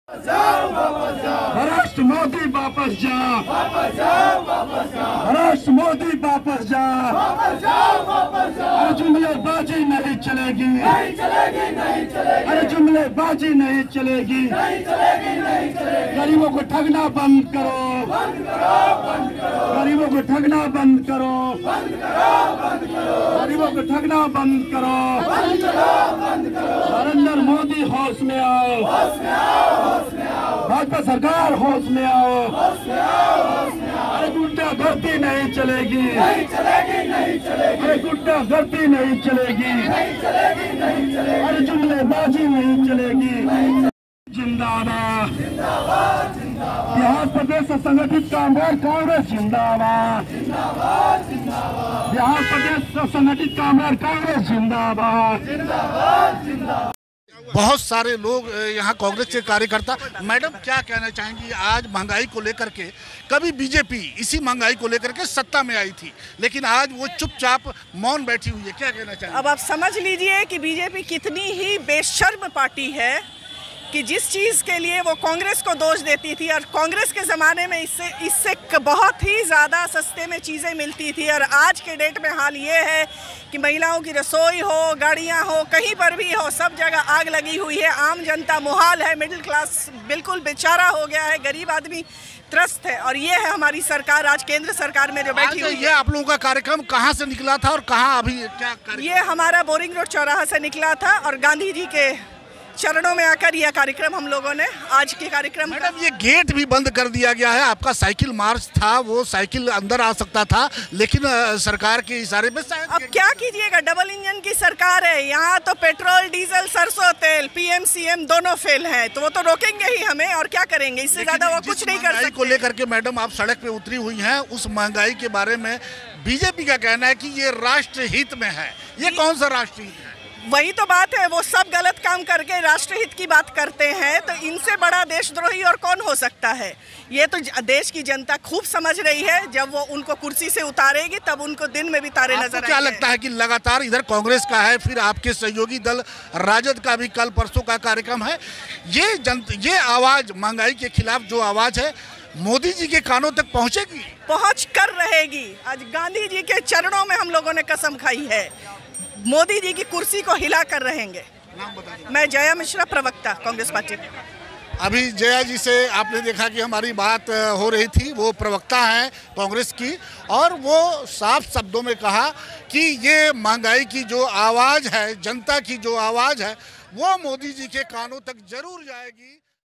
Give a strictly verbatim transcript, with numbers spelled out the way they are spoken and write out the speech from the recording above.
भ्रष्ट मोदी वापस जा, भ्रष्ट मोदी वापस जा। अरे जुमलेबाजी नहीं चलेगी, अरे जुमलेबाजी नहीं चलेगी। गरीबों को ठगना बंद करो, गरीबों को ठगना बंद करो, गरीबों को ठगना बंद करो। नरेंद्र मोदी होश में आओ, भाजपा सरकार होश में आओ। अरे गुंडागर्दी नहीं चलेगी, अरे गुंडागर्दी नहीं चलेगी, अरे जुमलेबाजी नहीं चलेगी। जिंदाबाद बिहार प्रदेश संगठित कामगार कांग्रेस जिंदाबाद, बिहार प्रदेश संगठित कामगार कांग्रेस जिंदाबाद। बहुत सारे लोग यहाँ कांग्रेस के कार्यकर्ता। मैडम क्या कहना चाहेंगी, आज महंगाई को लेकर के कभी बीजेपी इसी महंगाई को लेकर के सत्ता में आई थी, लेकिन आज वो चुपचाप मौन बैठी हुई है, क्या कहना चाहेंगी? अब आप समझ लीजिए कि बीजेपी कितनी ही बेशर्म पार्टी है कि जिस चीज़ के लिए वो कांग्रेस को दोष देती थी, और कांग्रेस के ज़माने में इससे इससे बहुत ही ज़्यादा सस्ते में चीज़ें मिलती थी, और आज के डेट में हाल ये है कि महिलाओं की रसोई हो, गाड़ियां हो, कहीं पर भी हो, सब जगह आग लगी हुई है। आम जनता मुहाल है, मिडिल क्लास बिल्कुल बेचारा हो गया है, गरीब आदमी त्रस्त है। और ये है हमारी सरकार, आज केंद्र सरकार में जो बैठी हुई है। ये आप लोगों का कार्यक्रम कहाँ से निकला था और कहाँ अभी क्या कार्यक्रम? ये हमारा बोरिंग रोड चौराहा से निकला था और गांधी जी के चरणों में आकर यह कार्यक्रम हम लोगों ने आज के कार्यक्रम। मैडम ये गेट भी बंद कर दिया गया है, आपका साइकिल मार्च था, वो साइकिल अंदर आ सकता था, लेकिन सरकार के इशारे पे शायद। अब क्या कीजिएगा, डबल इंजन की सरकार है यहाँ, तो पेट्रोल डीजल सरसों तेल पीएम सीएम दोनों फेल हैं, तो वो तो रोकेंगे ही हमें, और क्या करेंगे, इससे ज्यादा वो कुछ नहीं कर सकते। को लेकर के मैडम आप सड़क पे उतरी हुई हैं, उस महंगाई के बारे में बीजेपी का कहना है कि ये राष्ट्रहित में है। ये कौन सा राष्ट्रहित है? वही तो बात है, वो सब गलत काम करके राष्ट्रहित की बात करते हैं, तो इनसे बड़ा देशद्रोही और कौन हो सकता है। ये तो देश की जनता खूब समझ रही है, जब वो उनको कुर्सी से उतारेगी तब उनको दिन में भी तारे नजर आएंगे। क्या लगता है कि लगातार इधर कांग्रेस का है, फिर आपके सहयोगी दल राजद का भी कल परसों का कार्यक्रम है, ये जन ये आवाज महंगाई के खिलाफ जो आवाज है मोदी जी के कानों तक पहुंचेगी, पहुंच कर रहेगी। आज गांधी जी के चरणों में हम लोगों ने कसम खाई है, मोदी जी की कुर्सी को हिला कर रहेंगे। मैं जया मिश्रा, प्रवक्ता कांग्रेस पार्टी। अभी जया जी से आपने देखा कि हमारी बात हो रही थी, वो प्रवक्ता हैं कांग्रेस की, और वो साफ शब्दों में कहा कि ये महंगाई की जो आवाज़ है, जनता की जो आवाज़ है, वो मोदी जी के कानों तक जरूर जाएगी।